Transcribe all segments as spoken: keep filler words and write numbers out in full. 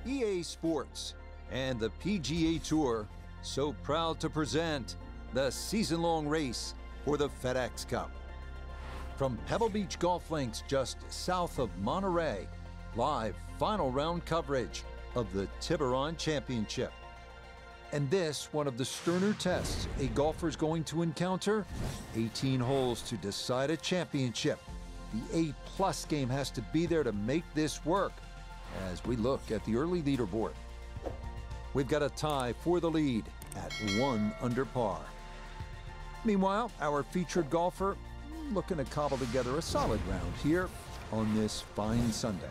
E A Sports and the P G A Tour so proud to present the season-long race for the FedEx Cup. From Pebble Beach Golf Links just south of Monterey, live final round coverage of the Tiburon Championship. And this, one of the sterner tests a golfer's going to encounter, eighteen holes to decide a championship. The A-plus game has to be there to make this work as we look at the early leaderboard. We've got a tie for the lead at one under par. Meanwhile, our featured golfer looking to cobble together a solid round here on this fine Sunday.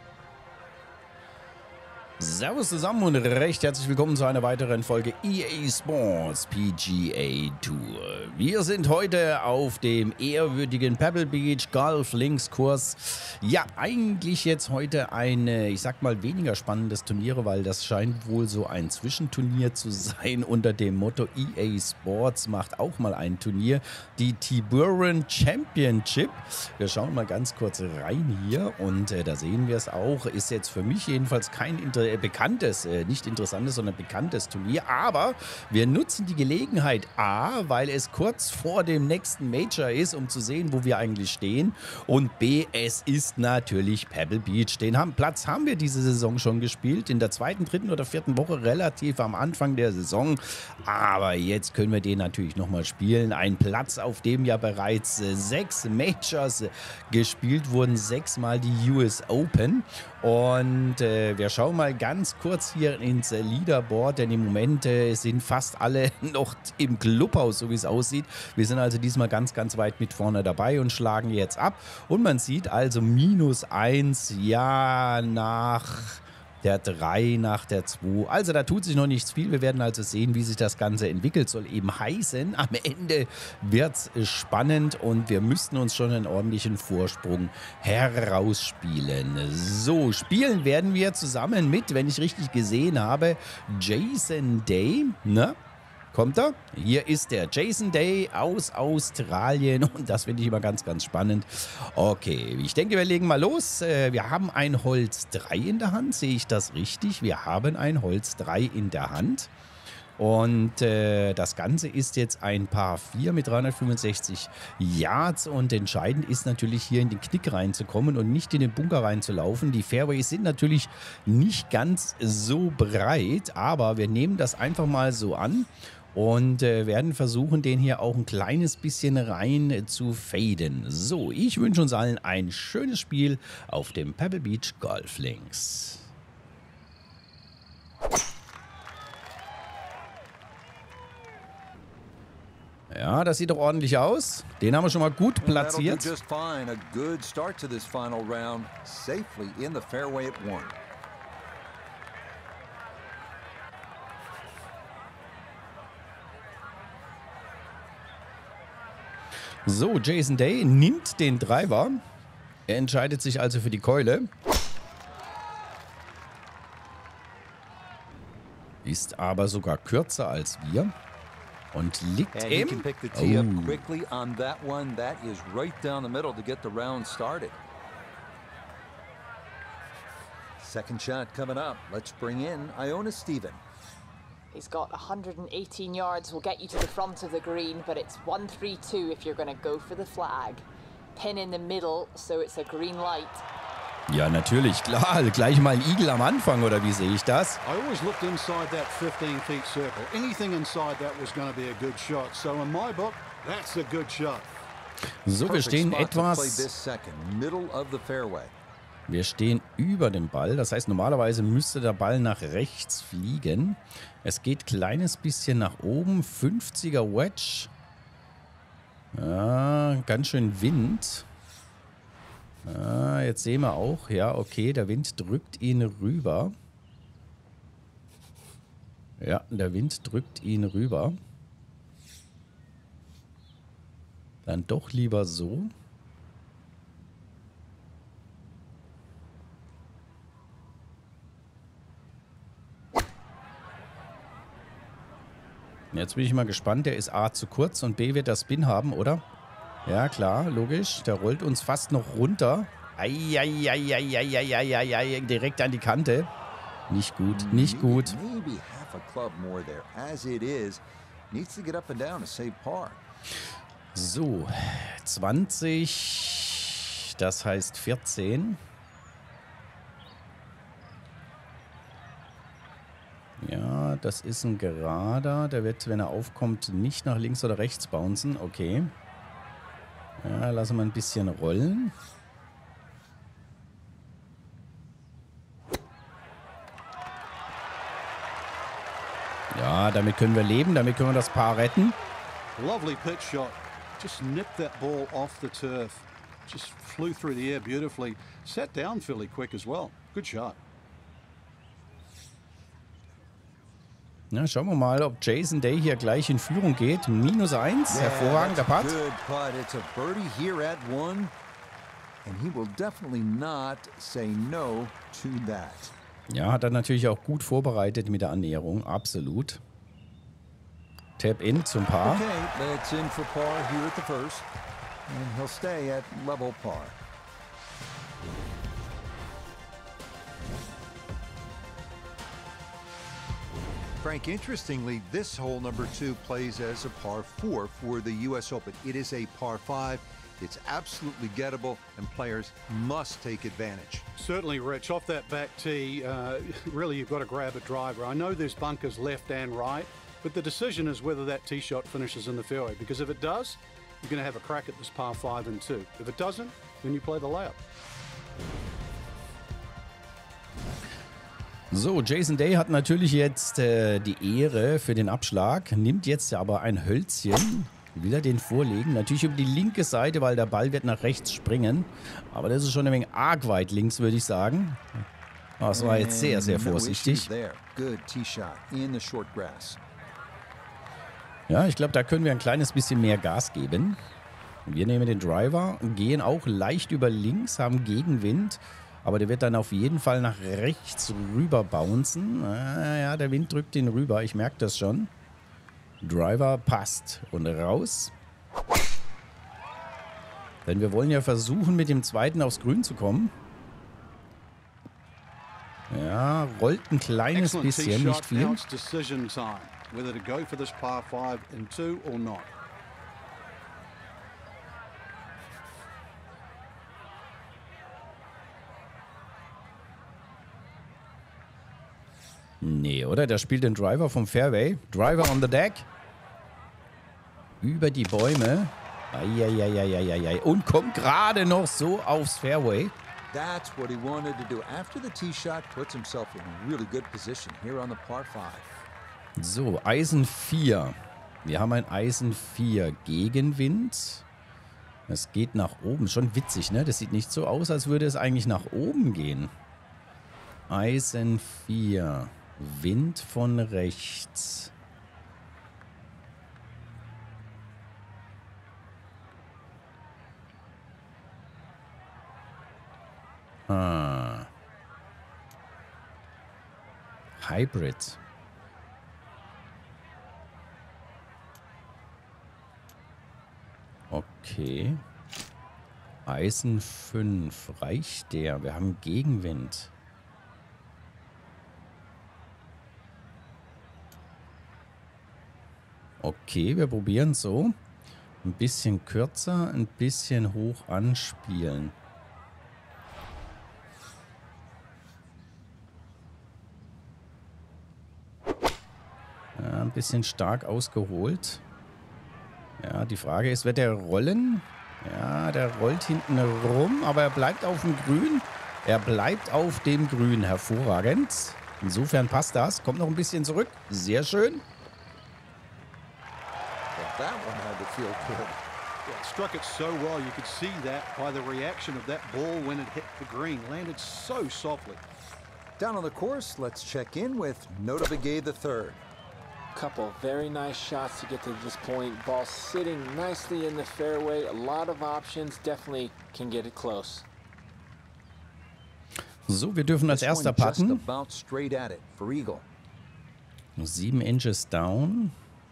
Servus zusammen und recht herzlich willkommen zu einer weiteren Folge E A Sports P G A Tour. Wir sind heute auf dem ehrwürdigen Pebble Beach Golf Links Kurs. Ja, eigentlich jetzt heute ein, ich sag mal, weniger spannendes Turnier, weil das scheint wohl so ein Zwischenturnier zu sein unter dem Motto E A Sports macht auch mal ein Turnier, die Tiburon Championship. Wir schauen mal ganz kurz rein hier und äh, da sehen wir es auch. Ist jetzt für mich jedenfalls kein Inter bekanntes, äh, nicht interessantes, sondern bekanntes Turnier. Aber wir nutzen die Gelegenheit A, weil es kurz vor dem nächsten Major ist, um zu sehen, wo wir eigentlich stehen. Und B, es ist natürlich Pebble Beach. Den haben, Platz haben wir diese Saison schon gespielt. In der zweiten, dritten oder vierten Woche, relativ am Anfang der Saison. Aber jetzt können wir den natürlich nochmal spielen. Ein Platz, auf dem ja bereits äh, sechs Majors äh, gespielt wurden. Sechsmal die U S Open. Und äh, wir schauen mal ganz kurz hier ins äh, Leaderboard, denn im Moment äh, sind fast alle noch im Clubhaus, so wie es aussieht. Wir sind also diesmal ganz, ganz weit mit vorne dabei und schlagen jetzt ab. Und man sieht also minus eins, ja, nach der drei, nach der zwei. Also da tut sich noch nichts viel. Wir werden also sehen, wie sich das Ganze entwickelt. Soll eben heißen, am Ende wird es spannend und wir müssten uns schon einen ordentlichen Vorsprung herausspielen. So, spielen werden wir zusammen mit, wenn ich richtig gesehen habe, Jason Day, ne? Kommt er? Hier ist der Jason Day aus Australien und das finde ich immer ganz, ganz spannend. Okay, ich denke, wir legen mal los. Wir haben ein Holz drei in der Hand, sehe ich das richtig? Wir haben ein Holz drei in der Hand und äh, das Ganze ist jetzt ein Par vier mit dreihundertfünfundsechzig Yards und entscheidend ist natürlich hier in den Knick reinzukommen und nicht in den Bunker reinzulaufen. Die Fairways sind natürlich nicht ganz so breit, aber wir nehmen das einfach mal so an. Und äh, werden versuchen, den hier auch ein kleines bisschen rein äh, zu faden. So, ich wünsche uns allen ein schönes Spiel auf dem Pebble Beach Golf Links. Ja, das sieht doch ordentlich aus. Den haben wir schon mal gut platziert. So, Jason Day nimmt den Driver. Er entscheidet sich also für die Keule. Ist aber sogar kürzer als wir. Und liegt im... Second shot coming up. Let's bring in Iona Stephen. He's got one hundred eighteen yards, will get you to the front of the green, but it's one three two if you're going to go for the flag. Pin in the middle, so it's a green light. Ja, natürlich, klar. Gleich mal ein Igel am Anfang, oder wie sehe ich das? I always looked inside that fifteen feet circle. Anything inside that was going to be a good shot. So in my book, that's a good shot. So, wir stehen etwas... Wir stehen über dem Ball, das heißt normalerweise müsste der Ball nach rechts fliegen. Es geht ein kleines bisschen nach oben, fünfziger Wedge. Ja, ganz schön Wind. Ja, jetzt sehen wir auch, ja okay, der Wind drückt ihn rüber. Ja, der Wind drückt ihn rüber. Dann doch lieber so. Jetzt bin ich mal gespannt. Der ist A zu kurz und B wird der Spin haben, oder? Ja, klar, logisch. Der rollt uns fast noch runter. Eieieiei, direkt an die Kante. Nicht gut, nicht gut. Maybe half a club more there. As it is, needs to get up and down to save par. So, zwanzig, das heißt vierzehn. Ja, das ist ein Gerader. Der wird, wenn er aufkommt, nicht nach links oder rechts bouncen. Okay. Ja, lassen wir ein bisschen rollen. Ja, damit können wir leben. Damit können wir das Paar retten. Lovely pitch shot. Just nipped that ball off the turf. Just flew through the air beautifully. Sat down fairly quick as well. Good shot. Ja, schauen wir mal, ob Jason Day hier gleich in Führung geht. Minus eins, hervorragender Putt. Good putt. It's a birdie here at one. And he will definitely not say no to that. Ja, hat er natürlich auch gut vorbereitet mit der Annäherung. Absolut. Tap in zum Paar. Okay, that's in for par here at the first. And he'll stay at level par. Frank, interestingly, this hole number two plays as a par four for the U S Open. It is a par five. It's absolutely gettable, and players must take advantage. Certainly, Rich. Off that back tee, uh, really you've got to grab a driver. I know there's bunkers left and right, but the decision is whether that tee shot finishes in the fairway. Because if it does, you're going to have a crack at this par five and two. If it doesn't, then you play the layup. So, Jason Day hat natürlich jetzt äh, die Ehre für den Abschlag, nimmt jetzt aber ein Hölzchen, will er den vorlegen, natürlich über die linke Seite, weil der Ball wird nach rechts springen, aber das ist schon ein wenig arg weit links, würde ich sagen. Das war jetzt sehr, sehr vorsichtig. Ja, ich glaube, da können wir ein kleines bisschen mehr Gas geben. Wir nehmen den Driver, gehen auch leicht über links, haben Gegenwind. Aber der wird dann auf jeden Fall nach rechts rüber bouncen. Ah, ja, der Wind drückt ihn rüber. Ich merke das schon. Driver passt. Und raus. Denn wir wollen ja versuchen, mit dem zweiten aufs Grün zu kommen. Ja, rollt ein kleines bisschen, nicht viel. Nee, oder? Der spielt den Driver vom Fairway. Driver on the deck. Über die Bäume. Eieieiei. Und kommt gerade noch so aufs Fairway. That's what he wanted to do. After the tee shot, puts himself in a really good position here on the par five. So, Eisen vier. Wir haben ein Eisen vier. Gegenwind. Es geht nach oben. Schon witzig, ne? Das sieht nicht so aus, als würde es eigentlich nach oben gehen. Eisen vier. Wind von rechts. Ah. Hybrid. Okay. Eisen fünf. Reicht der? Wir haben Gegenwind. Okay, wir probieren so. Ein bisschen kürzer, ein bisschen hoch anspielen. Ja, ein bisschen stark ausgeholt. Ja, die Frage ist, wird er rollen? Ja, der rollt hinten rum, aber er bleibt auf dem Grün. Er bleibt auf dem Grün. Hervorragend. Insofern passt das. Kommt noch ein bisschen zurück. Sehr schön. That one had to feel good. Yeah, it struck it so well. You could see that by the reaction of that ball when it hit the green. Landed so softly. Down on the course, let's check in with Nota Begay the third. Couple very nice shots to get to this point. Ball sitting nicely in the fairway. A lot of options. Definitely can get it close. So, wir dürfen als erster putten. About straight at it for Eagle. Sieben Inches down.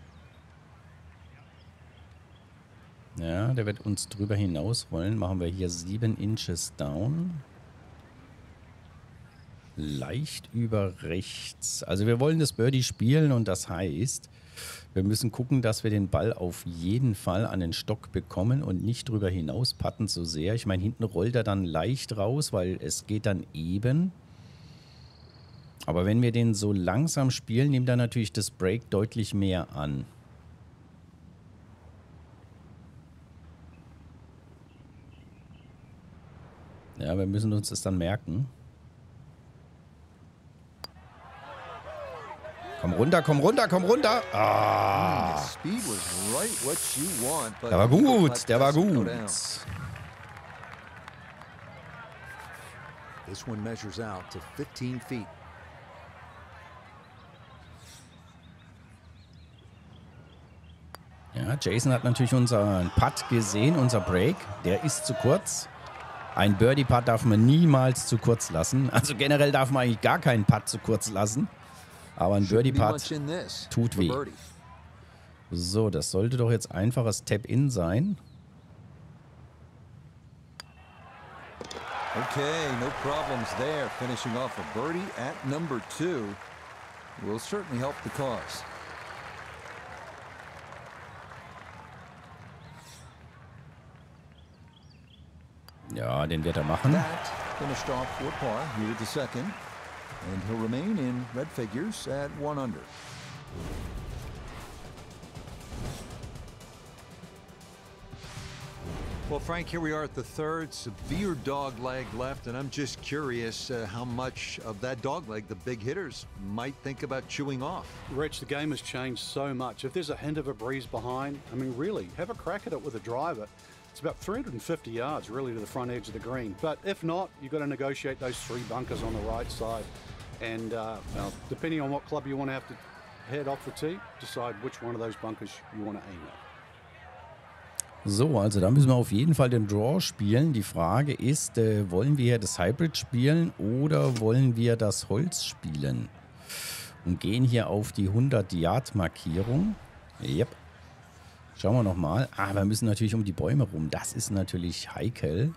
Ja, der wird uns drüber hinaus rollen. Machen wir hier sieben Inches down. leicht über rechts. Also wir wollen das Birdie spielen und das heißt, wir müssen gucken, dass wir den Ball auf jeden Fall an den Stock bekommen und nicht drüber hinaus patten so sehr. Ich meine, hinten rollt er dann leicht raus, weil es geht dann eben. Aber wenn wir den so langsam spielen, nimmt er natürlich das Break deutlich mehr an. Ja, wir müssen uns das dann merken. Komm runter, komm runter, komm runter. Ah. Der war gut, der war gut. This one measures out to fifteen feet. Ja, Jason hat natürlich unseren Putt gesehen, unser Break. Der ist zu kurz. Ein Birdie-Putt darf man niemals zu kurz lassen. Also generell darf man eigentlich gar keinen Putt zu kurz lassen. Aber ein Birdie-Putt tut weh. So, das sollte doch jetzt einfaches Tap-In sein. Okay, no problems there. Finishing off a birdie at number two will certainly help the cause. Ja, den wird er machen. That finished off for par here with the second, and he'll remain in red figures at one under. Well, Frank, here we are at the third. Severe dog leg left, and I'm just curious uh, how much of that dog leg the big hitters might think about chewing off. Rich, the game has changed so much. If there's a hint of a breeze behind, I mean, really, have a crack at it with a driver. It's about three hundred fifty yards, really, to the front edge of the green. But if not, you've got to negotiate those three bunkers on the right side. And uh, well, depending on what club you want to have to head off the tee, decide which one of those bunkers you want to aim at. So, also da müssen wir auf jeden Fall den Draw spielen. Die Frage ist, äh, wollen wir das Hybrid spielen oder wollen wir das Holz spielen? Und gehen hier auf die hundert Yard Markierung. Yep. Schauen wir nochmal. Ah, wir müssen natürlich um die Bäume rum. Das ist natürlich heikel.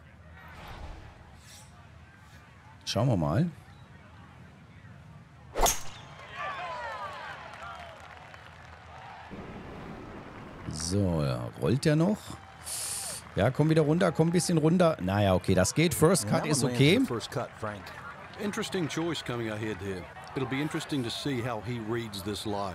Schauen wir mal. So, ja, rollt der noch? Ja, komm wieder runter, komm ein bisschen runter. Naja, okay, das geht. First Cut ist okay. First cut, Frank. Interesting choice coming ahead here. It'll be interesting to see how he reads this lie.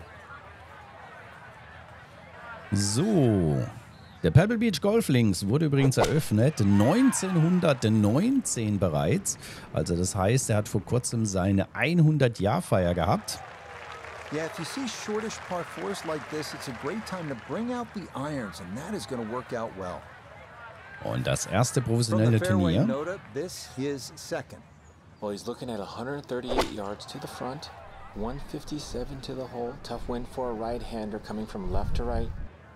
So, der Pebble Beach Golf Links wurde übrigens eröffnet neunzehnhundertneunzehn bereits. Also das heißt, er hat vor kurzem seine hundert-Jahr-Feier gehabt. Yeah, if you see shortish par fours like this, it's a great time to bring out the irons, and that is going to work out well. Und das erste From professionelle the fairway Turnier. Nota, this is second. Well, he's looking at one hundred thirty-eight yards to the front, one fifty-seven to the hole. Tough win for a right-hander coming from left to right.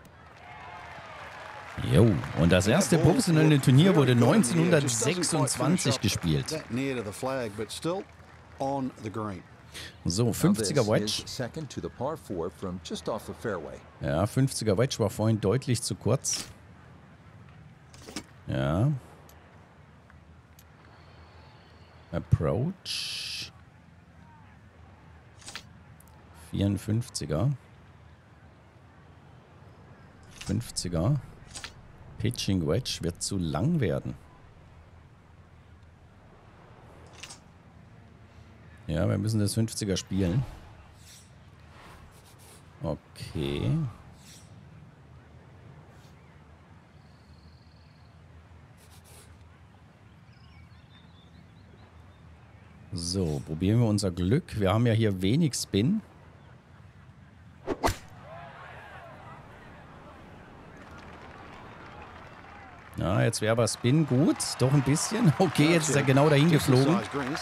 Jo, und das erste professionelle Turnier wurde neunzehnhundertsechsundzwanzig gespielt. That near to the flag, but still on the green. So, fünfziger Wedge. Second to the par four from just off the fairway. Ja, fünfziger Wedge war vorhin deutlich zu kurz. Ja. Approach. vierundfünfziger. fünfziger. Pitching Wedge wird zu lang werden. Ja, wir müssen das fünfziger spielen. Okay. So, probieren wir unser Glück. Wir haben ja hier wenig Spin. Ja, jetzt wäre aber Spin gut. Doch ein bisschen. Okay, jetzt ist er genau dahin geflogen.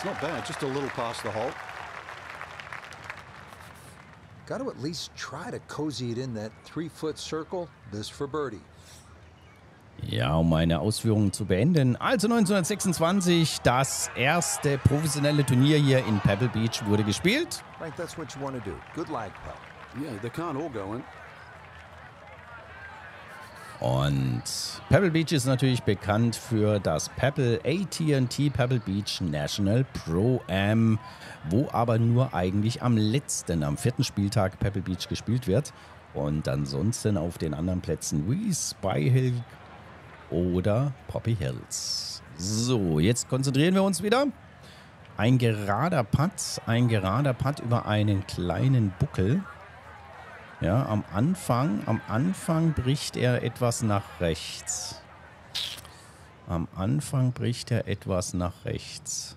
Got to at least try to cozy it in that three-foot circle. This for birdie. Ja, um meine Ausführungen zu beenden. Also neunzehnhundertsechsundzwanzig, das erste professionelle Turnier hier in Pebble Beach wurde gespielt. Frank, that's what you want to do. Good lag putt. Yeah, they can't all go in. Und Pebble Beach ist natürlich bekannt für das Pebble A T and T Pebble Beach National Pro-Am, wo aber nur eigentlich am letzten, am vierten Spieltag Pebble Beach gespielt wird. Und ansonsten auf den anderen Plätzen wie Spy Hill oder Poppy Hills. So, jetzt konzentrieren wir uns wieder. Ein gerader Putt, ein gerader Putt über einen kleinen Buckel. Ja, am Anfang, am Anfang bricht er etwas nach rechts. Am Anfang bricht er etwas nach rechts.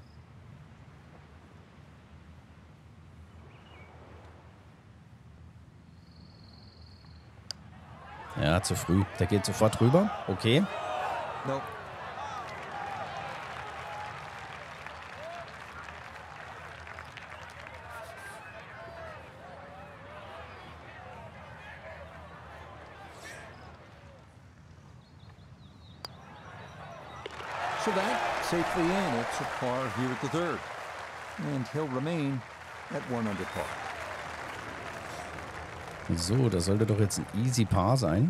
Ja, zu früh. Der geht sofort rüber. Okay. Nope. So that safely in. It's a par here at the third. And he'll remain at one under par. So, das sollte doch jetzt ein easy Par sein.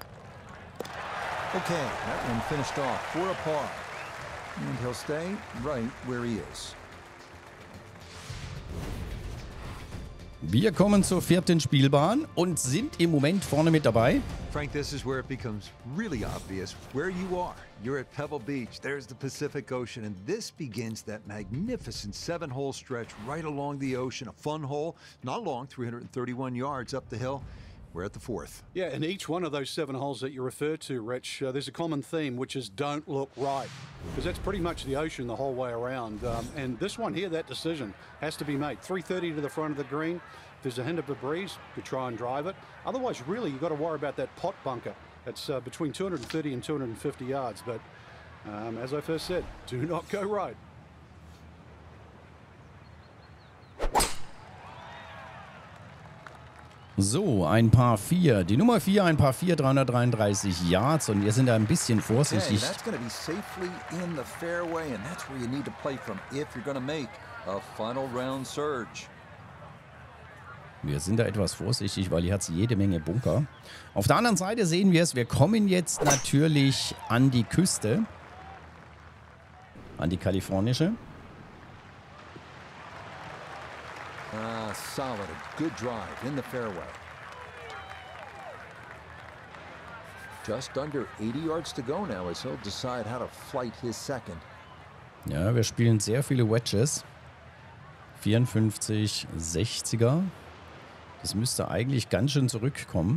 Okay, that one finished off for a par. And he'll stay right where he is. Wir kommen zur vierten Spielbahn und sind im Moment vorne mit dabei. Frank, this is where it becomes really obvious where you are. You're at Pebble Beach. There's the Pacific Ocean, and this begins that magnificent seven-hole stretch right along the ocean. A fun hole, not long, three hundred thirty-one yards up the hill. We're at the fourth. Yeah, and each one of those seven holes that you refer to, Rich, uh, there's a common theme, which is don't look right. Because that's pretty much the ocean the whole way around. Um, and this one here, that decision has to be made. three thirty to the front of the green. If there's a hint of a breeze, you try and drive it. Otherwise, really, you've got to worry about that pot bunker. It's uh, between two hundred thirty and two hundred fifty yards. But um, as I first said, do not go right. So, ein Par vier. Die Nummer vier, ein Par vier, dreihundertdreiunddreißig Yards. Und wir sind da ein bisschen vorsichtig. Okay, that's going to be safely in the fairway, and that's where you need to play from if you're going to make a final round surge. Wir sind da etwas vorsichtig, weil hier hat es jede Menge Bunker. Auf der anderen Seite sehen wir es, wir kommen jetzt natürlich an die Küste. An die kalifornische. Ah, solid. A good drive in the fairway. Just under eighty yards to go now as he'll decide how to flight his second. Ja, wir spielen sehr viele Wedges. vierundfünfzig, sechziger. Das müsste eigentlich ganz schön zurückkommen.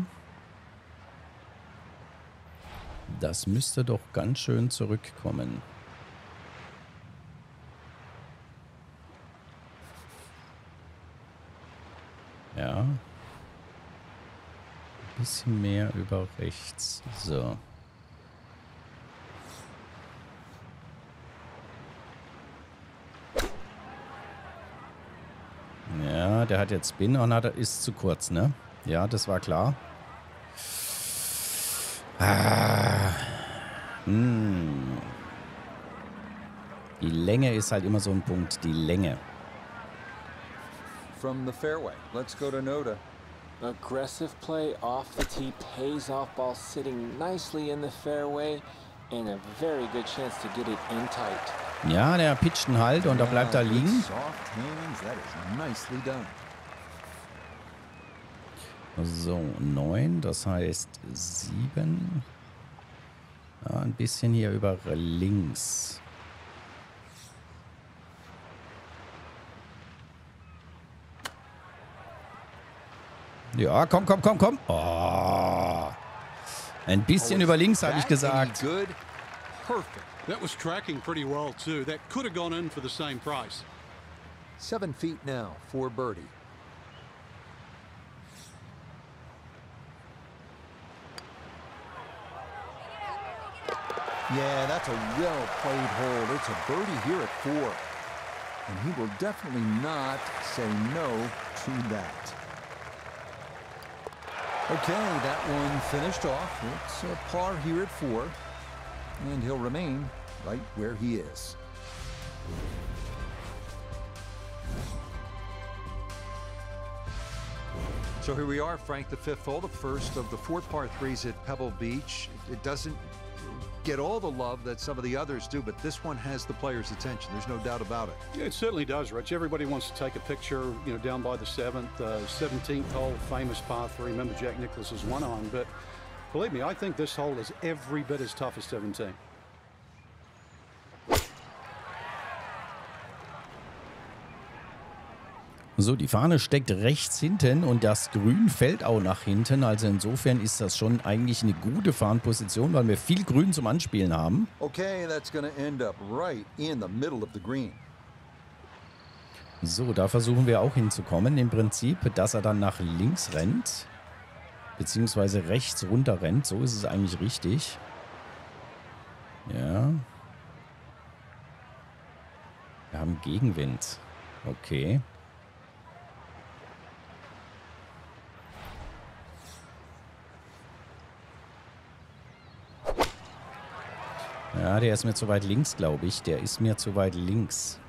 Das müsste doch ganz schön zurückkommen. Ja. Ein bisschen mehr über rechts. So. Ja, der hat jetzt Spin und hat, ist zu kurz, ne? Ja, das war klar. Ah. Hm. Die Länge ist halt immer so ein Punkt. Die Länge. From the fairway, let's go to Noda. Aggressive play off the tee pays off, ball sitting nicely in the fairway and a very good chance to get it in tight. Ja, der pitcht ihn halt und da bleibt er liegen. Soft hands, that is nicely done. So, neun, das heißt sieben. Ja, ein bisschen hier über links. Ja, komm, komm, komm, komm. Oh. Ein bisschen über links, habe ich gesagt. Good. Perfect. That was tracking pretty well, too. That could have gone in for the same price. Seven feet now for birdie. Yeah, that's a well-played hole. It's a birdie here at four. And he will definitely not say no to that. Okay, that one finished off. It's a par here at four. And he'll remain right where he is. So here we are, Frank, the fifth hole, the first of the four par threes at Pebble Beach. It doesn't get all the love that some of the others do, but this one has the players' attention. There's no doubt about it. Yeah, it certainly does, Rich. Everybody wants to take a picture, you know, down by the seventh, uh, seventeenth hole, famous par three. Remember Jack Nicklaus's one on, but believe me, I think this hole is every bit as tough as seventeen. So, die Fahne steckt rechts hinten und das Grün fällt auch nach hinten. Also insofern ist das schon eigentlich eine gute Fahnenposition, weil wir viel Grün zum Anspielen haben. Okay, that's going to end up right in the middle of the green. So, da versuchen wir auch hinzukommen. Im Prinzip, dass er dann nach links rennt. Beziehungsweise rechts runter rennt. So ist es eigentlich richtig. Ja. Wir haben Gegenwind. Okay. Ja, der ist mir zu weit links, glaube ich. Der ist mir zu weit links.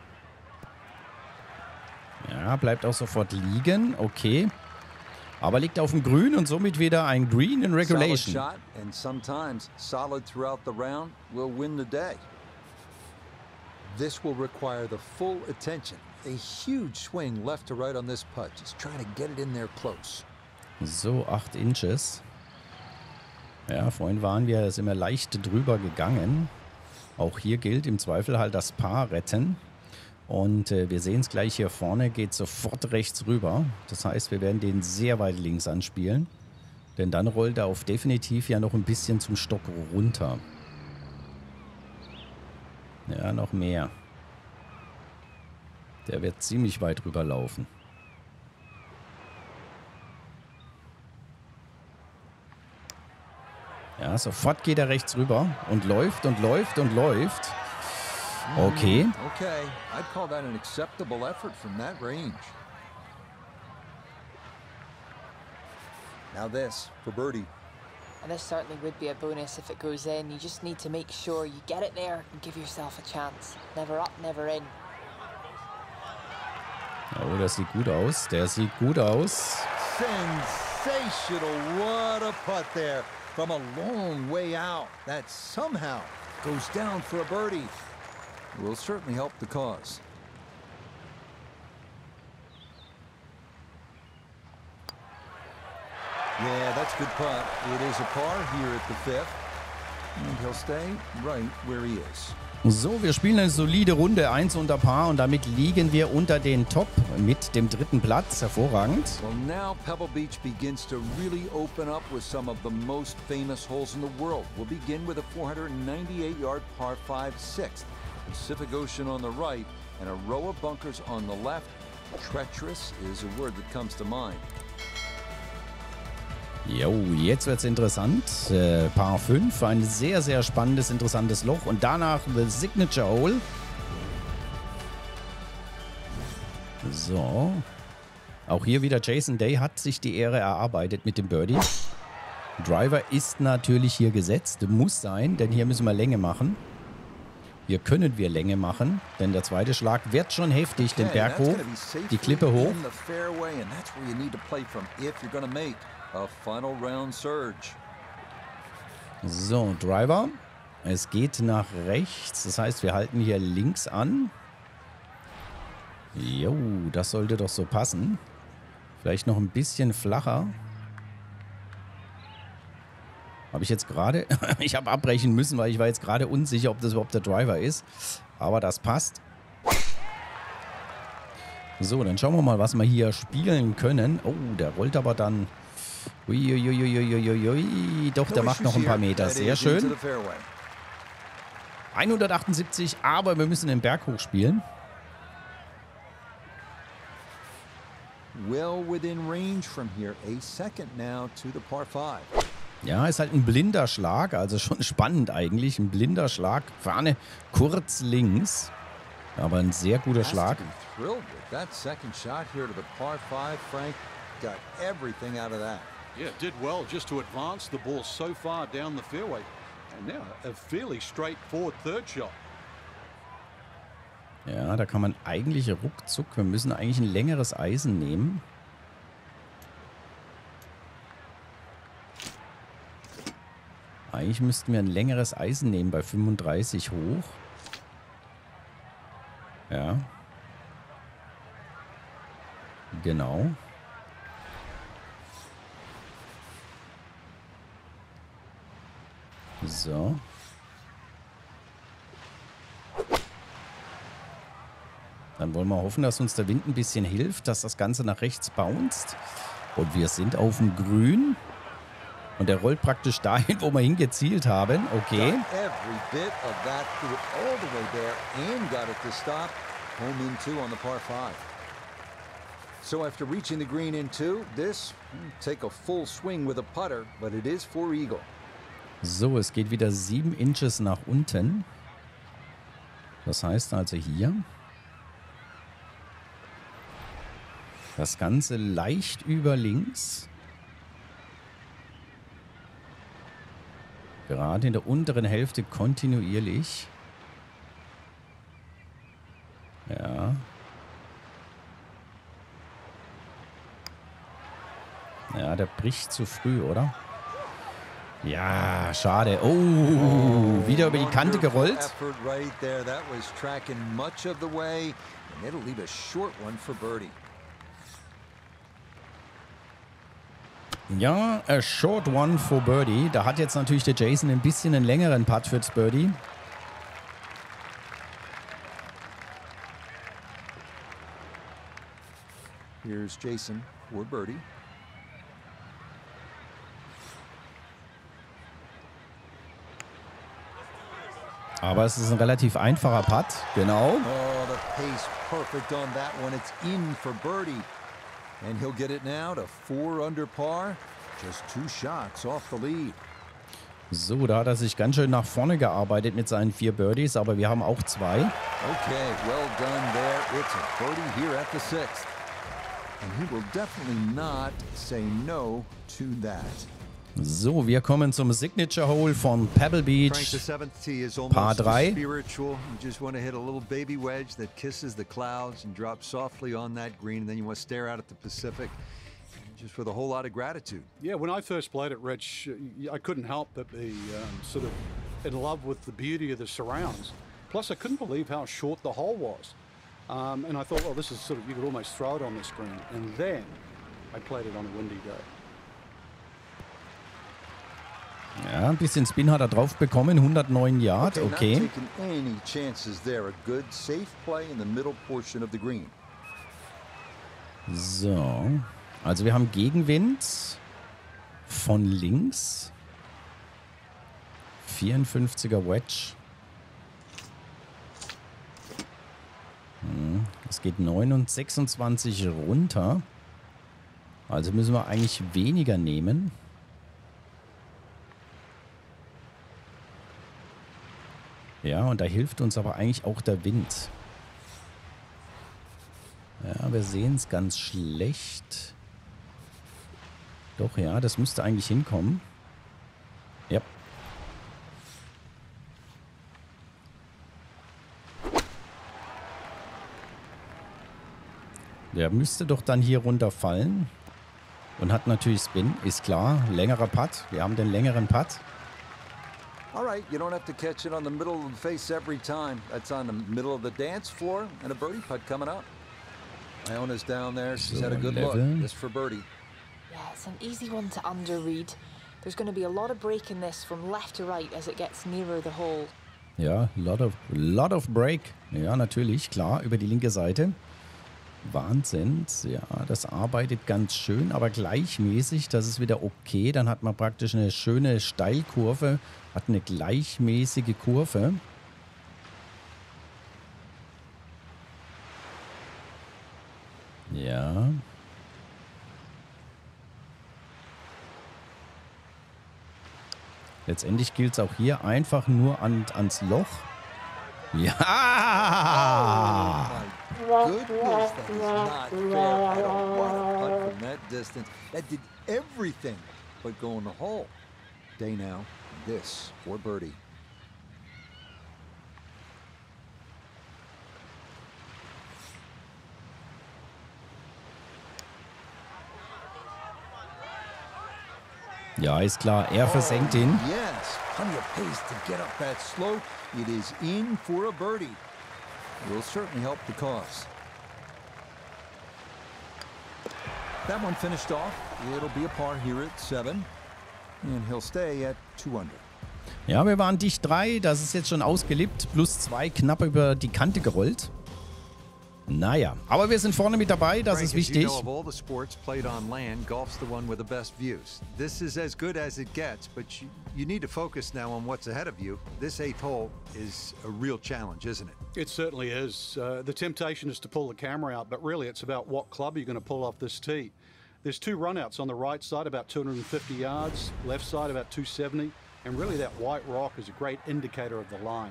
Ja, bleibt auch sofort liegen. Okay. Aber liegt auf dem Grün und somit wieder ein Green in Regulation. Solid shot, and sometimes solid throughout the round will win the day. This will require the full attention. A huge swing left to right on this putt. Just trying to get it in there close. So, acht Inches. Ja, vorhin waren wir, sind wir leicht drüber gegangen. Auch hier gilt im Zweifel halt das Paar retten. Und äh, wir sehen es gleich hier vorne, geht sofort rechts rüber. Das heißt, wir werden den sehr weit links anspielen. Denn dann rollt er auf definitiv ja noch ein bisschen zum Stock runter. Ja, noch mehr. Der wird ziemlich weit rüber laufen. Ja, sofort geht er rechts rüber und läuft und läuft und läuft. Okay. Okay, I'd call that an acceptable effort from that range. Now this for birdie. And this certainly would be a bonus if it goes in. You just need to make sure you get it there and give yourself a chance. Never up, never in. Oh, das sieht gut aus. Der sieht gut aus. Sensational. What a putt there from a long way out. That somehow goes down for a birdie. Will certainly help the cause. Yeah, that's a good putt. It is a par here at the fifth. And he'll stay right where he is. So, wir spielen eine solide Runde, eins unter Par und damit liegen wir unter den Top mit dem dritten Platz. Hervorragend. Well, now Pebble Beach begins to really open up with some of the most famous holes in the world. We'll begin with a four hundred ninety-eight yard par five sixth. Pacific Ocean on the right and a row of bunkers on the left. Treacherous is a word that comes to mind. Jo, jetzt wird's interessant. Äh, Par fünf, ein sehr, sehr spannendes, interessantes Loch. Und danach the Signature Hole. So. Auch hier wieder Jason Day hat sich die Ehre erarbeitet mit dem Birdie. Driver ist natürlich hier gesetzt. Muss sein, denn hier müssen wir Länge machen. Hier können wir Länge machen, denn der zweite Schlag wird schon heftig, den Berg hoch, die Klippe hoch. So, Driver. Es geht nach rechts, das heißt, wir halten hier links an. Jo, das sollte doch so passen. Vielleicht noch ein bisschen flacher. Habe ich jetzt gerade... ich habe abbrechen müssen, weil ich war jetzt gerade unsicher, ob das überhaupt der Driver ist. Aber das passt. So, dann schauen wir mal, was wir hier spielen können. Oh, der rollt aber dann... Uiuiuiuiuiui. Doch, der macht noch ein paar Meter. Sehr schön. hundertachtundsiebzig, aber wir müssen den Berg hochspielen. Well within range from here. A second now to the par five. Ja, ist halt ein blinder Schlag, also schon spannend eigentlich. Ein blinder Schlag, Fahne kurz links, aber ein sehr guter Schlag. Yeah, did well just to advance the ball so far down the fairway. And now a fairly straightforward third shot. Ja, da kann man eigentlich ruckzuck, wir müssen eigentlich ein längeres Eisen nehmen. Eigentlich müssten wir ein längeres Eisen nehmen, bei fünfunddreißig hoch. Ja. Genau. So. Dann wollen wir hoffen, dass uns der Wind ein bisschen hilft, dass das Ganze nach rechts bounced. Und wir sind auf dem Grün. Und der rollt praktisch dahin, wo wir hingezielt haben. Okay. Got every bit of that threw it all the way there and got it to stop. Home in two on the par five. So after reaching the green in two, this hmm, take a full swing with a putter, but it is for eagle. So, es geht wieder sieben Inches nach unten. Das heißt also hier. Das Ganze leicht über links. Gerade in der unteren Hälfte kontinuierlich. Ja. Ja, der bricht zu früh, oder? Ja, schade. Oh, wieder über die Kante gerollt. Effort right there. That was tracking much of the way, and it'll leave a short one for birdie. Ja, a short one for Birdie. Da hat jetzt natürlich der Jason ein bisschen einen längeren Putt fürs Birdie. Here's Jason for birdie. Aber es ist ein relativ einfacher Putt. Genau. Oh, the pace perfect on that one. It's in for birdie. And he'll get it now to four under par. Just two shots off the lead. So, da hat er sich ganz schön nach vorne gearbeitet mit seinen vier Birdies, aber wir haben auch zwei. Okay, well done there. It's a birdie here at the sixth. And he will definitely not say no to that. So, wir kommen zum Signature Hole von Pebble Beach. Frank, the seventh tee is Par almost drei. spiritual. You just want to hit a little baby wedge that kisses the clouds and drops softly on that green, and then you want to stare out at the Pacific just with a whole lot of gratitude. Yeah, when I first played it, Rich, I couldn't help but be um, sort of in love with the beauty of the surrounds. Plus, I couldn't believe how short the hole was. Um, and I thought, well, this is sort of, you could almost throw it on the screen. And then I played it on a windy day. Ja, ein bisschen Spin hat er drauf bekommen, hundertneun Yard, Not okay. taking any chances there. A good, safe play in the middle portion of the green. So, also wir haben Gegenwind von links. vierundfünfziger Wedge. Hm, es geht neun und sechsundzwanzig runter. Also müssen wir eigentlich weniger nehmen. Ja, und da hilft uns aber eigentlich auch der Wind. Ja, wir sehen es ganz schlecht. Doch, ja, das müsste eigentlich hinkommen. Ja. Der müsste doch dann hier runterfallen. Und hat natürlich Spin, ist klar. Längerer Putt. Wir haben den längeren Putt. All right, you don't have to catch it on the middle of the face every time. That's on the middle of the dance floor and a birdie putt coming up. Iona's down there. She's had a good look. Level. This for birdie. Yeah, it's an easy one to underread. There's going to be a lot of break in this from left to right as it gets nearer the hole. Ja, lot of, lot of break. Ja, natürlich, klar, über die linke Seite. Wahnsinn. Ja, das arbeitet ganz schön, aber gleichmäßig. Das ist wieder okay. Dann hat man praktisch eine schöne Steilkurve. Hat eine gleichmäßige Kurve. Ja. Letztendlich gilt es auch hier einfach nur an, ans Loch. Ja! Goodness, that is not fair at all. What a putt from that distance. That did everything but go in the hole. Day now, this for birdie. Ja, ist klar. Er versenkt ihn. Yes, plenty of pace to get up that slope. It is in for a birdie. Will certainly help the cause. That one finished off. It'll be a par here at seven. And he'll stay at two under. Ja, wir waren dicht drei. Das ist jetzt schon ausgelippt. Plus zwei knapp über die Kante gerollt. Naja, aber wir sind vorne mit dabei. Das ist wichtig. You know, of all the sports played on land, golf's the one with the best views. This is as good as it gets, but you, you need to focus now on what's ahead of you. This eighth hole is a real challenge, isn't it? It certainly is. Uh, the temptation is to pull the camera out, but really it's about what club you're going to pull off this tee. There's two runouts on the right side, about two hundred fifty yards, left side about two seventy, and really that white rock is a great indicator of the line.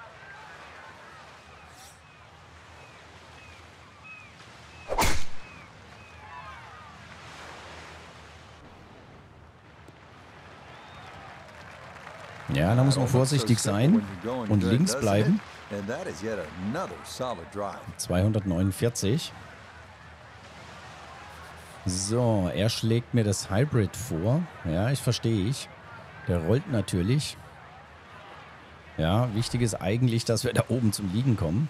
Ja, da muss man vorsichtig sein und links bleiben. zweihundertneunundvierzig. So, er schlägt mir das Hybrid vor. Ja, ich verstehe ich. Der rollt natürlich. Ja, wichtig ist eigentlich, dass wir da oben zum Liegen kommen.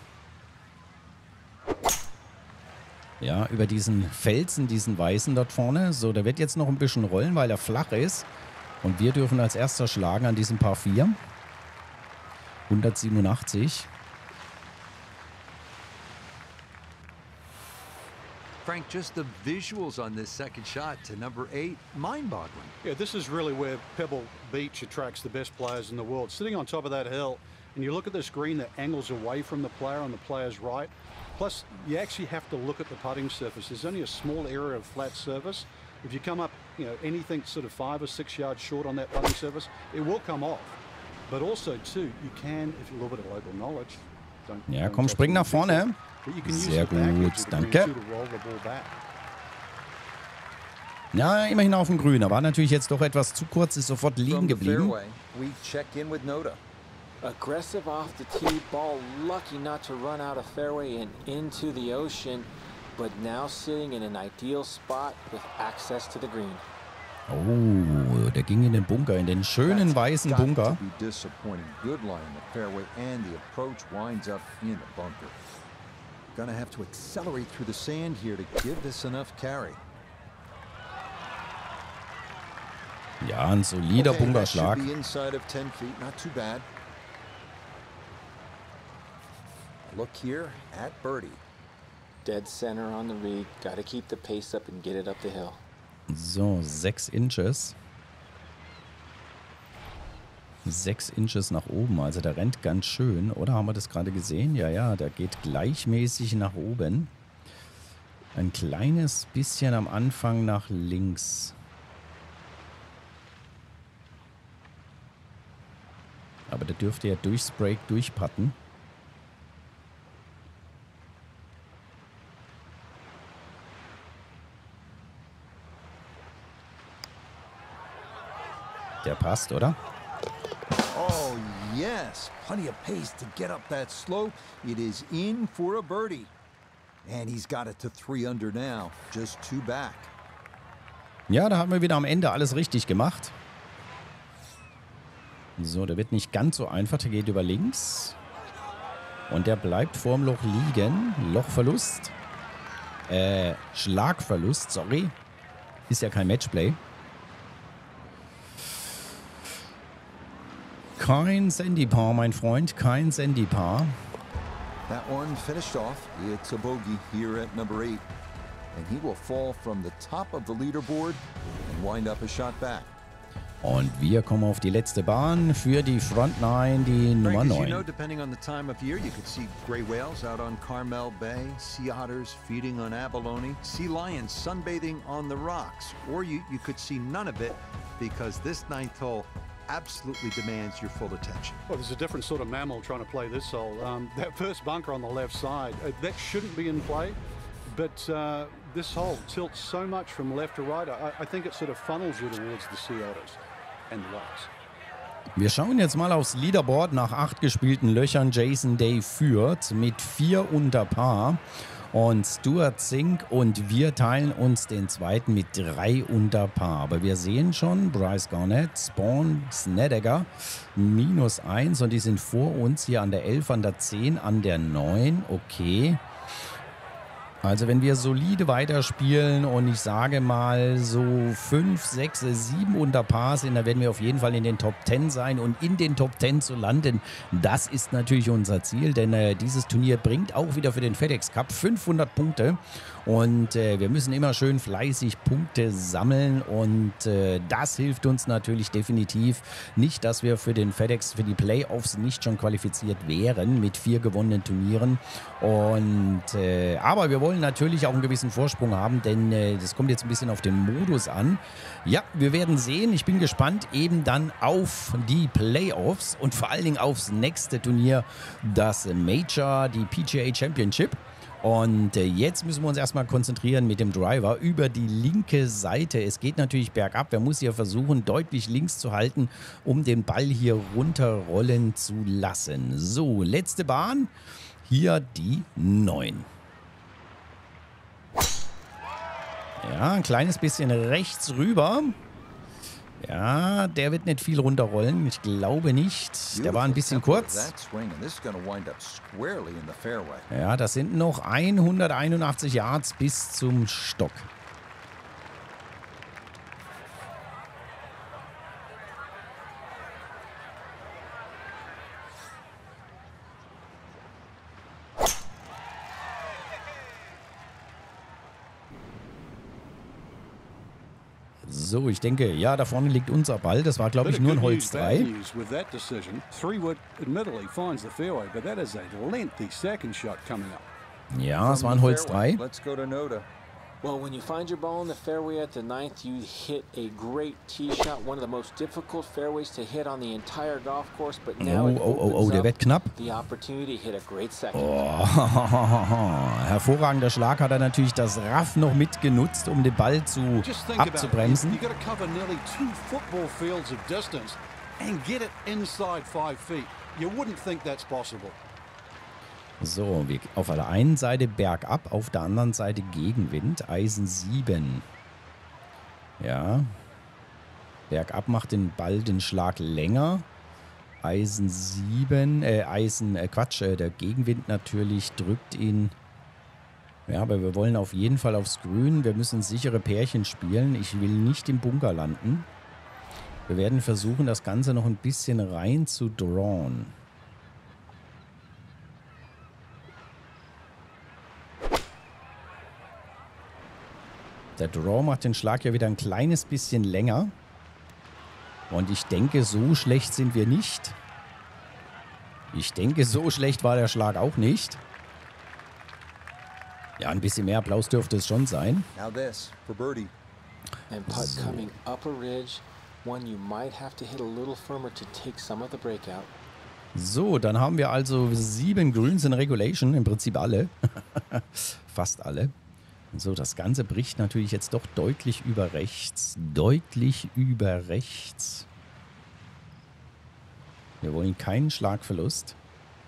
Ja, über diesen Felsen, diesen weißen dort vorne. So, der wird jetzt noch ein bisschen rollen, weil er flach ist. Und wir dürfen als erster schlagen an diesem Par vier. hundertsiebenundachtzig. Frank, just the visuals on this second shot to number eight, mind-boggling. Yeah, this is really where Pebble Beach attracts the best players in the world. Sitting on top of that hill, and you look at this green that angles away from the player on the player's right. Plus, you actually have to look at the putting surface. There's only a small area of flat surface. If you come up, you know, anything sort of five or six yards short on that putting surface, it will come off. But also, too, you can, if you have a little bit of local knowledge, don't, Ja, don't komm, spring nach vorne. but you can use Sehr the back gut, edge of the green danke. too to roll the ball back. Ja, immerhin auf dem Grün. Aber natürlich jetzt doch etwas zu kurz, ist sofort liegen From the geblieben. fairway, we check in with Noda. Aggressive off the tee, ball lucky not to run out of fairway and into the ocean, but now sitting in an ideal spot with access to the green. Oh, der ging in den Bunker, in den schönen That's weißen got Bunker. to be disappointing. Good line in the fairway, and the approach winds up in the bunker. Gonna have to accelerate through the sand here to give this enough carry. Ja, ein solider Okay, that Bunkerschlag. should be inside of ten feet, not too bad. Look here at birdie. Dead center on the reed, got to keep the pace up and get it up the hill. So, sechs Inches. Sechs Inches nach oben, also der rennt ganz schön. Oder haben wir das gerade gesehen? Ja, ja, der geht gleichmäßig nach oben. Ein kleines bisschen am Anfang nach links. Aber der dürfte ja durchs Break durchpatten. Der passt, oder? Oh, yes. Plenty of pace to get up that slope. It is in for a birdie. And he's got it to three under now. Just two back. Ja, da haben wir wieder am Ende alles richtig gemacht. So, der wird nicht ganz so einfach. Der geht über links. Und der bleibt vorm Loch liegen. Lochverlust. Äh, Schlagverlust, sorry. Ist ja kein Matchplay. Kein Sandy-Paar, mein Freund. Kein Sandy-Paar. That one finished off. It's a bogey here at number eight. And he will fall from the top of the leaderboard and wind up a shot back. Und wir kommen auf die letzte Bahn für die Front Nine, die Nummer Frank, as you know, neun. depending on the time of year, you could see gray whales out on Carmel Bay, sea otters feeding on abalone, sea lions sunbathing on the rocks, or you, you could see none of it because this ninth hole absolutely demands your full attention. Well, there's a different sort of mammal trying to play this hole. Um, that first bunker on the left side, uh, that shouldn't be in play, but uh, this hole tilts so much from left to right, I, I think it sort of funnels you towards the sea otters and the whales. Wir schauen jetzt mal aufs Leaderboard. Nach acht gespielten Löchern Jason Day führt mit vier unter Paar. Und Stuart Zink und wir teilen uns den zweiten mit drei unter Paar. Aber wir sehen schon, Bryce Garnett, Spawn, Snedeker, minus eins und die sind vor uns hier an der elf, an der zehn, an der neun. Okay. Also wenn wir solide weiterspielen und ich sage mal so fünf, sechs, sieben unter Paar sind, dann werden wir auf jeden Fall in den Top zehn sein und in den Top zehn zu landen, das ist natürlich unser Ziel, denn äh, dieses Turnier bringt auch wieder für den FedEx Cup fünfhundert Punkte und äh, wir müssen immer schön fleißig Punkte sammeln und äh, das hilft uns natürlich definitiv nicht, dass wir für den FedEx, für die Playoffs nicht schon qualifiziert wären mit vier gewonnenen Turnieren und äh, aber wir wollen natürlich auch einen gewissen Vorsprung haben, denn äh, das kommt jetzt ein bisschen auf den Modus an. Ja, wir werden sehen. Ich bin gespannt eben dann auf die Playoffs und vor allen Dingen aufs nächste Turnier, das Major, die P G A Championship. Und äh, jetzt müssen wir uns erstmal konzentrieren mit dem Driver über die linke Seite. Es geht natürlich bergab. Er muss hier versuchen, deutlich links zu halten, um den Ball hier runterrollen zu lassen. So, letzte Bahn. Hier die neun. Ja, ein kleines bisschen rechts rüber. Ja, der wird nicht viel runterrollen. Ich glaube nicht. Der war ein bisschen kurz. Ja, das sind noch hunderteinundachtzig Yards bis zum Stock. So, ich denke, ja, da vorne liegt unser Ball. Das war, glaube ich, nur ein Holz drei. Ja, es war ein Holz drei. Well, when you find your ball in the fairway at the ninth, you hit a great tee shot, one of the most difficult fairways to hit on the entire golf course, but now oh, oh, oh, oh, der wird knapp. The opportunity to hit a great second. Oh, hervorragender Schlag, hat er natürlich das Raff noch mitgenutzt, um den Ball zu abzubremsen. You got to cover nearly two football fields of distance and get it inside five feet. You wouldn't think that's possible. So, wir auf der einen Seite bergab, auf der anderen Seite Gegenwind, Eisen sieben. Ja. Bergab macht den Ball den Schlag länger. Eisen sieben, äh, Eisen, äh, Quatsch, äh, der Gegenwind natürlich drückt ihn. Ja, aber wir wollen auf jeden Fall aufs Grün. Wir müssen sichere Pärchen spielen. Ich will nicht im Bunker landen. Wir werden versuchen, das Ganze noch ein bisschen rein zu drawn. Der Draw macht den Schlag ja wieder ein kleines bisschen länger. Und ich denke, so schlecht sind wir nicht. Ich denke, so schlecht war der Schlag auch nicht. Ja, ein bisschen mehr Applaus dürfte es schon sein. Now this for birdie. And putt So. coming up a ridge, one you might have to hit a little firmer to take some of the breakout. So, dann haben wir also sieben Grüns in Regulation. Im Prinzip alle. Fast alle. So, das Ganze bricht natürlich jetzt doch deutlich über rechts. Deutlich über rechts. Wir wollen keinen Schlagverlust.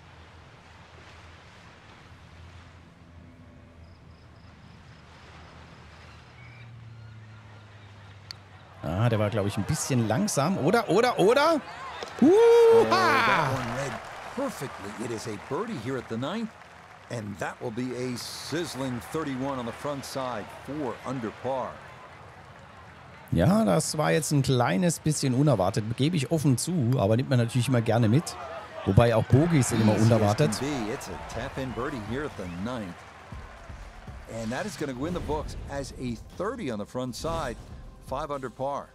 Ah, der war, glaube ich, ein bisschen langsam. Oder, oder, oder? Oh, Uh-ha! that one read perfectly. It is a birdie here at the ninth. And that will be a sizzling thirty-one on the front side, four under par. Ja, das war jetzt ein kleines bisschen unerwartet, gebe ich offen zu, aber nimmt man natürlich immer gerne mit. Wobei auch Bogies sind immer Easy as unerwartet. can be. It's a tap-in birdie here at the ninth. And that is going to go in the books as a thirty on the front side, five under par.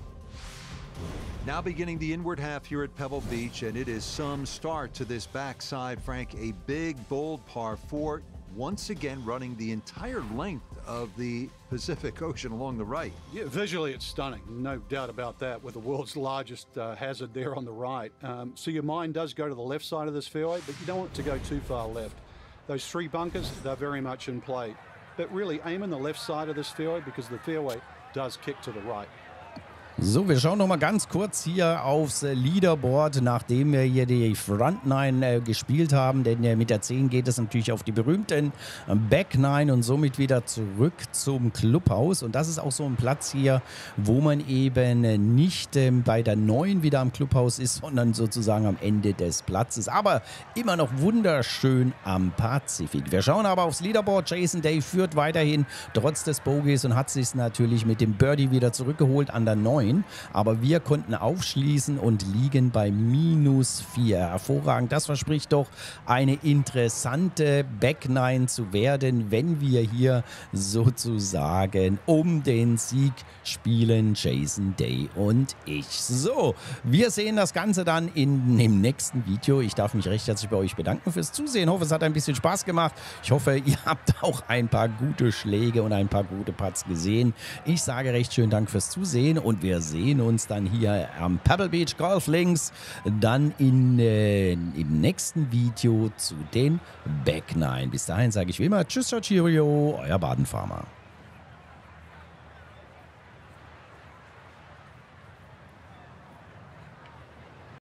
Now beginning the inward half here at Pebble Beach, and it is some start to this backside, Frank. A big, bold par four, once again running the entire length of the Pacific Ocean along the right. Yeah, visually it's stunning, no doubt about that, with the world's largest uh, hazard there on the right. Um, so your mind does go to the left side of this fairway, but you don't want it to go too far left. Those three bunkers, they're very much in play. But really aim in the left side of this fairway because the fairway does kick to the right. So, wir schauen noch mal ganz kurz hier aufs Leaderboard, nachdem wir hier die Front Nine äh, gespielt haben, denn äh, mit der zehn geht es natürlich auf die berühmten Back Nine und somit wieder zurück zum Clubhaus. Und das ist auch so ein Platz hier, wo man eben äh, nicht äh, bei der neun wieder am Clubhaus ist, sondern sozusagen am Ende des Platzes. Aber immer noch wunderschön am Pazifik. Wir schauen aber aufs Leaderboard. Jason Day führt weiterhin trotz des Bogies und hat sich natürlich mit dem Birdie wieder zurückgeholt an der neun. Aber wir konnten aufschließen und liegen bei minus vier. Hervorragend. Das verspricht doch eine interessante Back Nine zu werden, wenn wir hier sozusagen um den Sieg spielen, Jason Day und ich. So, wir sehen das Ganze dann in dem nächsten Video. Ich darf mich recht herzlich bei euch bedanken fürs Zusehen. Ich hoffe, es hat ein bisschen Spaß gemacht. Ich hoffe, ihr habt auch ein paar gute Schläge und ein paar gute Putts gesehen. Ich sage recht schön Dank fürs Zusehen und wir sehen uns dann hier am Pebble Beach Golf Links dann in, äh, im nächsten Video zu den Back Nine. Bis dahin sage ich wie immer Tschüss, Cheerio, euer Baden Farmer.